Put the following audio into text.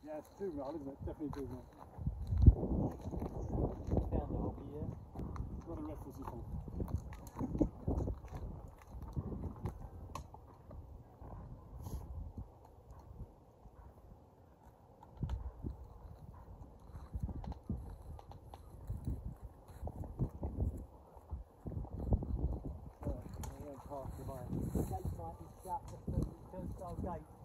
Yeah, it's 2 mile, isn't it? Definitely 2 mile. Down the hobby, yeah. What a reference is for. Park behind. The gate might be shut, just the turnstile gate.